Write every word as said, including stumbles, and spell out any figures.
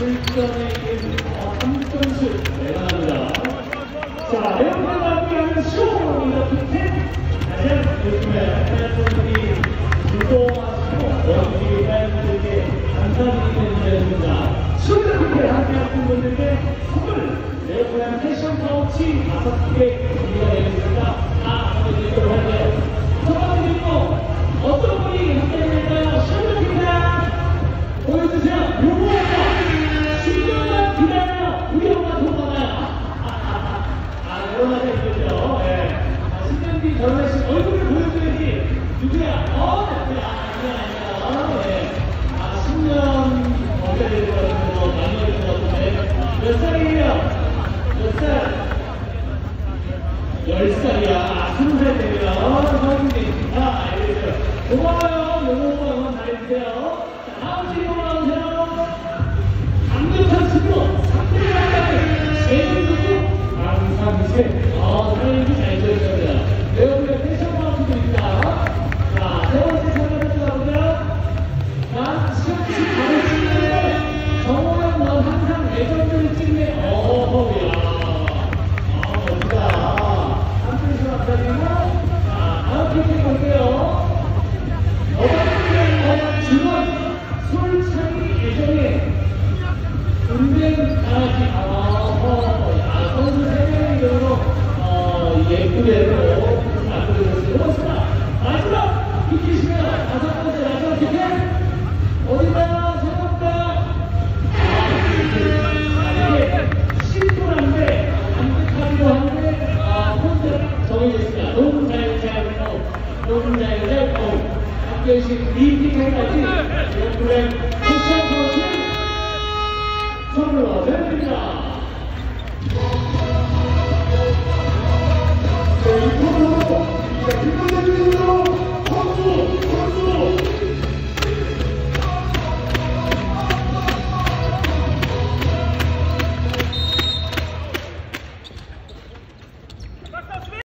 실전에 있는 삼 점슛 대단합니다. 자, 에어컨과 함께하는 쇼 이렇게 가장 요즘에 팬분들이 즐거워하시고 여기 팬분들께 감사드리는 자리입니다. 쇼 이렇게 함께하신 분들께 선물 에어컨 패션 파우치 다섯 개 준비가 되어 있습니다. 다 보내드리도록 할게요. 첫 번째 질문 어떤 분이 함께할까요? 쇼 이렇게 보여주세요. 요거가 십 년간 기다려 우리 엄마 돈 많아요. 아, 그런 말이 있겠죠. 예. 아, 십 년 뒤 결혼하신 얼굴을 보여줘야지. 누구야? 어, 누구야? 아니야, 아니야. 예. 아, 십 년 어제 될 것 같은데, 많이 될 것 같은데. 몇 살이에요? 몇 살? 열 살이야. 아, 스무 살 되면 성인이니까. 알겠어요. 고마워요. 요거 한번 잘해주세요. 다음 질문 나오세요. 강력한 승부 삼 대 가까이 제주도 강삼세. 어, 사연이 잘 들으셨어요. 여러분의 패션 마우스 드립니다. 자, 세 번째 참가자 나오세요. 난 시험시 바로 찍는데 정호영 넌 항상 레전드를 찍네. 어허야. 아, 멋지다. 삼촌이 감사드리고. 자, 다음 퀴즈 볼게요. 어머니의 주원 솔창이 예전에 운전 강아지 아허 야 선수 세 명의 이름으로 어 예쁘게로 만들어줬어요. 고맙습니다. 마지막 비키시면 다섯 번째 마지막 비키 어디다 생각보다 아 이게 심플한데 담백하기도 한데 아 혼자 정해졌습니다. 너무 자유자유로 너무 자유자유로 함께해주신 리피카까지 에어플랜 패션 파우치 선물로 드립니다. 네, 이 프로로